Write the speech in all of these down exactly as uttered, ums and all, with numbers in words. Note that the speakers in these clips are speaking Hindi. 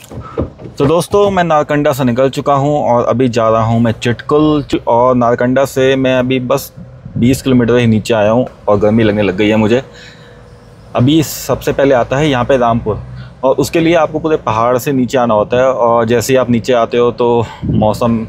तो दोस्तों मैं नारकंडा से निकल चुका हूं और अभी जा रहा हूं मैं चिटकुल, और नारकंडा से मैं अभी बस बीस किलोमीटर ही नीचे आया हूं और गर्मी लगने लग गई है मुझे। अभी सबसे पहले आता है यहाँ पे रामपुर, और उसके लिए आपको पूरे पहाड़ से नीचे आना होता है, और जैसे ही आप नीचे आते हो तो मौसम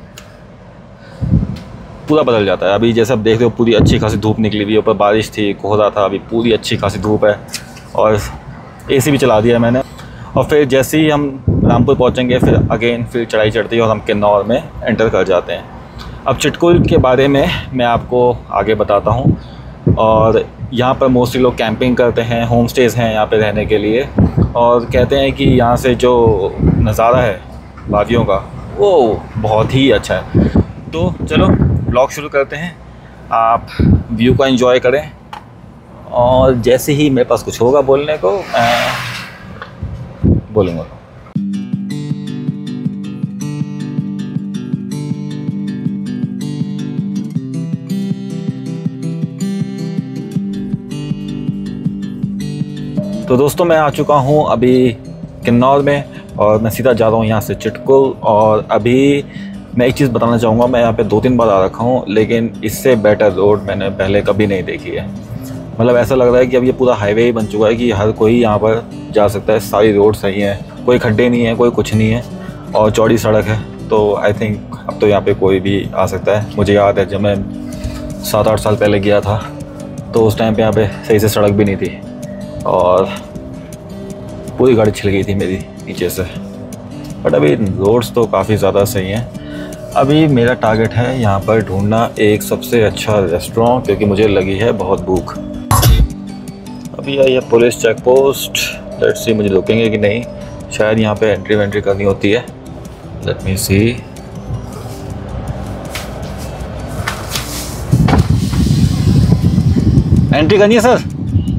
पूरा बदल जाता है। अभी जैसे आप देख रहे हो पूरी अच्छी खासी धूप निकली हुई है, ऊपर बारिश थी, कोहरा था, अभी पूरी अच्छी खासी धूप है और एसी भी चला दिया है मैंने। और फिर जैसे ही हम रामपुर पहुंचेंगे फिर अगेन फिर चढ़ाई चढ़ती है और हम किन्नौर में एंटर कर जाते हैं। अब चिटकुल के बारे में मैं आपको आगे बताता हूं। और यहाँ पर मोस्टली लोग कैंपिंग करते हैं, होम स्टेज़ हैं यहाँ पे रहने के लिए, और कहते हैं कि यहाँ से जो नज़ारा है वादियों का वो बहुत ही अच्छा है। तो चलो ब्लॉग शुरू करते हैं, आप व्यू को एंजॉय करें, और जैसे ही मेरे पास कुछ होगा बोलने को मैं बोलूँगा। तो दोस्तों मैं आ चुका हूँ अभी किन्नौर में, और मैं सीधा जा रहा हूँ यहाँ से चिटकुल। और अभी मैं एक चीज़ बताना चाहूँगा, मैं यहाँ पे दो तीन बार आ रखा हूँ, लेकिन इससे बेटर रोड मैंने पहले कभी नहीं देखी है। मतलब ऐसा लग रहा है कि अब ये पूरा हाईवे ही बन चुका है कि हर कोई यहाँ पर जा सकता है, सारी रोड सही हैं, कोई खड्डे नहीं है, कोई कुछ नहीं है, और चौड़ी सड़क है। तो आई थिंक अब तो यहाँ पे कोई भी आ सकता है। मुझे याद है जब मैं सात आठ साल पहले गया था तो उस टाइम पे यहाँ पे सही से सड़क भी नहीं थी और पूरी गाड़ी छिल गई थी मेरी नीचे से। बट अभी रोड्स तो काफ़ी ज़्यादा सही हैं। अभी मेरा टारगेट है यहाँ पर ढूंढना एक सबसे अच्छा रेस्टोरेंट, क्योंकि मुझे लगी है बहुत भूख। अभी आई है police check post, let's see मुझे रुकेंगे कि नहीं। शायद यहाँ पे एंट्री वेंट्री करनी होती है, लेट मी सी। एंट्री करनी है सर?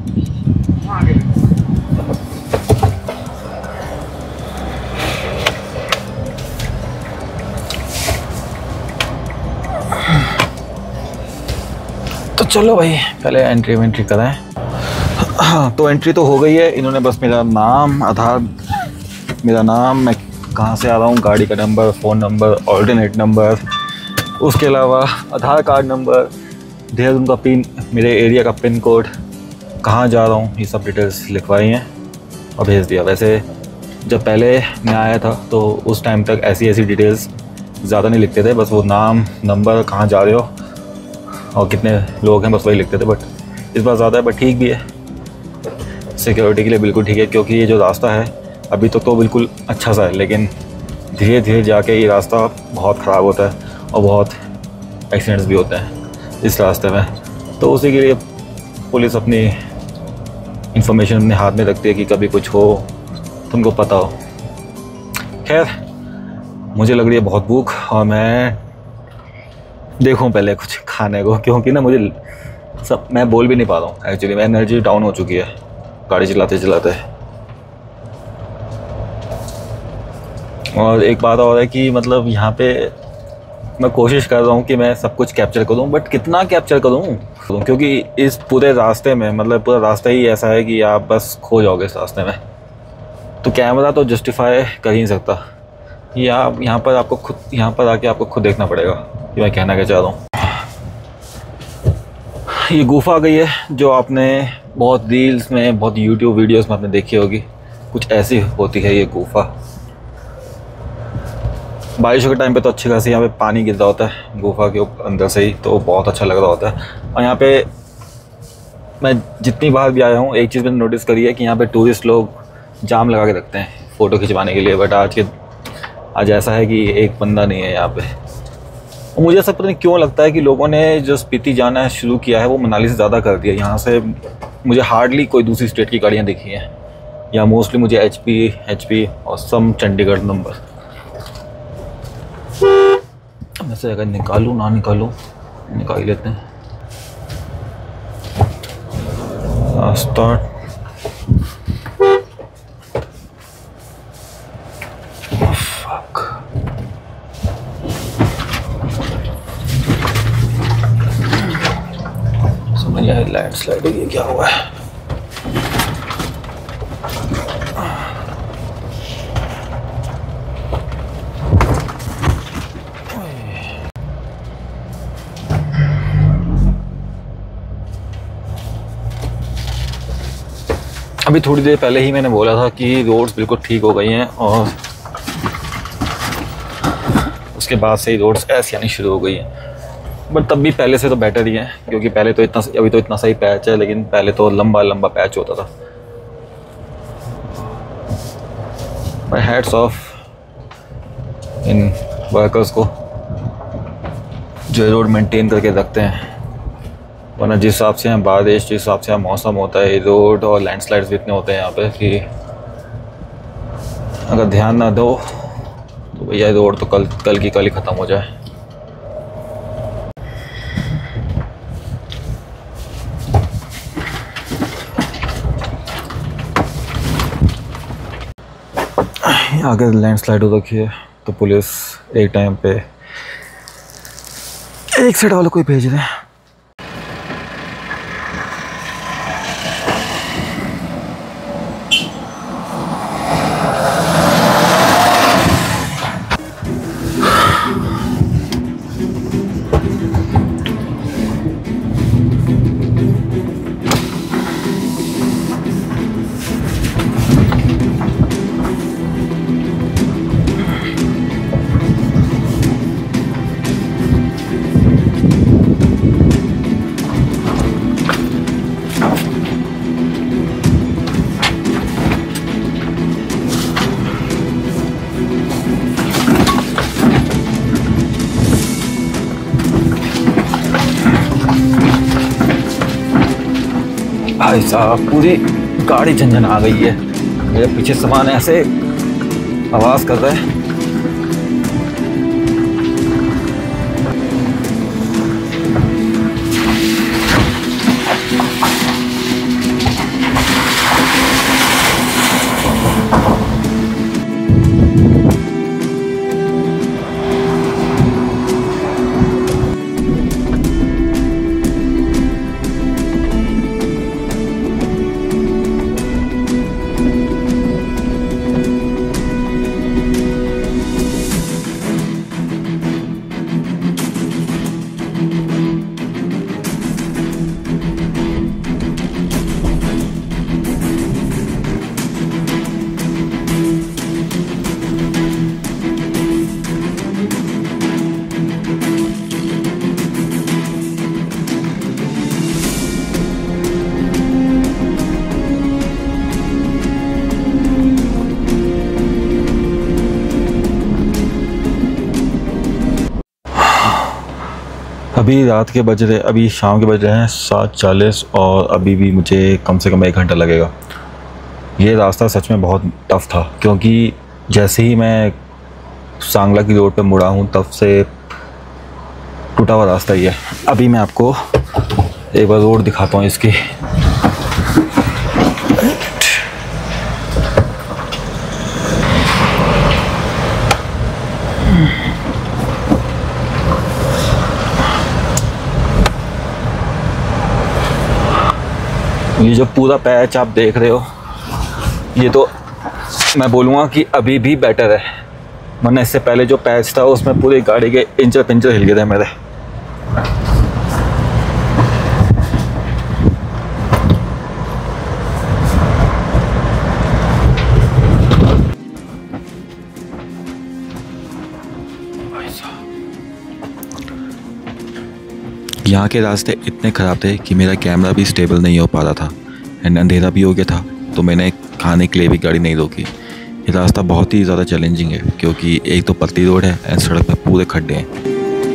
तो चलो भाई पहले एंट्री वेंट्री कराएं। तो एंट्री तो हो गई है, इन्होंने बस मेरा नाम, आधार, मेरा नाम, मैं कहाँ से आ रहा हूँ, गाड़ी का number, phone number, alternate number, उसके अलावा आधार कार्ड नंबर, देहरादून का पिन, मेरे एरिया का पिन कोड, कहाँ जा रहा हूँ, ये सब डिटेल्स लिखवाई हैं और भेज दिया। वैसे जब पहले मैं आया था तो उस टाइम तक ऐसी ऐसी डिटेल्स ज़्यादा नहीं लिखते थे, बस वो नाम, नंबर, कहाँ जा रहे हो और कितने लोग हैं, बस वही लिखते थे। बट इस बार ज़्यादा है, बट ठीक भी है, सिक्योरिटी के लिए बिल्कुल ठीक है। क्योंकि ये जो रास्ता है अभी तो तो बिल्कुल अच्छा सा है, लेकिन धीरे धीरे जाके ये रास्ता बहुत ख़राब होता है और बहुत एक्सीडेंट्स भी होते हैं इस रास्ते में। तो उसी के लिए पुलिस अपनी इंफॉर्मेशन अपने हाथ में रखती है कि कभी कुछ हो तुमको पता हो। खैर मुझे लग रही है बहुत भूख, और मैं देखूं पहले कुछ खाने को, क्योंकि ना मुझे सब, मैं बोल भी नहीं पा रहा हूँ एक्चुअली, मैं एनर्जी डाउन हो चुकी है गाड़ी चलाते चलाते। और एक बात और है कि मतलब यहाँ पे मैं कोशिश कर रहा हूँ कि मैं सब कुछ कैप्चर करूँ, बट कितना कैप्चर करूँ, क्योंकि इस पूरे रास्ते में, मतलब पूरा रास्ता ही ऐसा है कि आप बस खो जाओगे इस रास्ते में। तो कैमरा तो जस्टिफाई कर ही नहीं सकता, ये आप यहाँ पर आपको खुद, यहाँ पर आके आपको खुद देखना पड़ेगा कि मैं कहना क्या चाह रहा हूँ। ये गुफा आ गई है जो आपने बहुत रील्स में, बहुत यूट्यूब वीडियोस में आपने देखी होगी, कुछ ऐसी होती है ये गुफा। बारिशों के टाइम पे तो अच्छी खासी यहाँ पे पानी गिरता होता है गुफा के अंदर से ही, तो बहुत अच्छा लग रहा होता है। और यहाँ पे मैं जितनी बार भी आया हूँ एक चीज़ मैंने नोटिस करी है कि यहाँ पे टूरिस्ट लोग जाम लगा के रखते हैं फ़ोटो खिंचवाने के लिए, बट आज के आज ऐसा है कि एक बंदा नहीं है यहाँ पे। और मुझे ऐसा पता नहीं क्यों लगता है कि लोगों ने जो स्पीति जाना शुरू किया है वो मनाली से ज़्यादा कर दिया। यहाँ से मुझे हार्डली कोई दूसरी स्टेट की गाड़ियाँ दिखी हैं, या मोस्टली मुझे एच पी एच पी और सम चंडीगढ़ नंबर। वैसे अगर निकालूँ ना निकालूँ, निकाल ही लेते हैं। स्टार्ट। समझ आया लैंड स्लाइड ये क्या हुआ है। अभी थोड़ी देर पहले ही मैंने बोला था कि रोड्स बिल्कुल ठीक हो गई हैं और उसके बाद से ही रोड्स ऐसी आनी शुरू हो गई हैं। बट तब भी पहले से तो बेटर ही है, क्योंकि पहले तो इतना अभी तो इतना सही पैच है, लेकिन पहले तो लंबा लंबा पैच होता था। माय हैट्स ऑफ इन वर्कर्स को जो रोड मेंटेन करके रखते हैं, वरना जिस हिसाब से यहाँ बारिश, जिस हिसाब से यहाँ मौसम होता है, रोड और लैंडस्लाइड्स भी इतने होते हैं यहाँ पे कि अगर ध्यान ना दो तो भैया रोड तो कल कल की कल ही ख़त्म हो जाए। अगर लैंडस्लाइड हो रखी है तो पुलिस एक टाइम पे एक साइड वालों को ही भेज रहे हैं। भाई साहब पूरी गाड़ी झंझन आ गई है, मेरे पीछे सामान ऐसे आवाज़ कर रहा है। अभी रात के बज रहे अभी शाम के बज रहे हैं सात चालीस और अभी भी मुझे कम से कम एक घंटा लगेगा। ये रास्ता सच में बहुत टफ़ था, क्योंकि जैसे ही मैं सांगला की रोड पे मुड़ा हूँ तब से टूटा हुआ रास्ता ही है। अभी मैं आपको एक बार रोड दिखाता हूँ इसकी। ये जो पूरा पैच आप देख रहे हो, ये तो मैं बोलूँगा कि अभी भी बेटर है, वरना इससे पहले जो पैच था उसमें पूरी गाड़ी के इंचर पिंचर हिल गए थे मेरे। यहाँ के रास्ते इतने ख़राब थे कि मेरा कैमरा भी स्टेबल नहीं हो पा रहा था एंड अंधेरा भी हो गया था, तो मैंने खाने के लिए भी गाड़ी नहीं रोकी। ये रास्ता बहुत ही ज़्यादा चैलेंजिंग है, क्योंकि एक तो पतली रोड है एंड सड़क पे पूरे खड्डे हैं।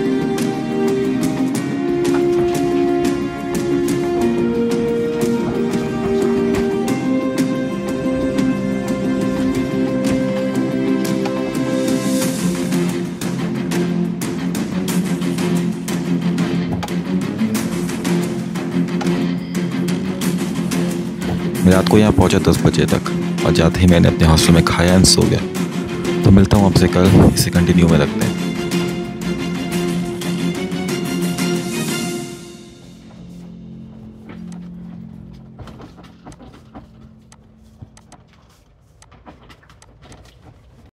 मैं रात को यहाँ पहुँचा दस बजे तक और जाते ही मैंने अपने हॉस्टल में खाया एंड सो गया। तो मिलता हूँ आपसे कल, इसे कंटिन्यू में रखते हैं।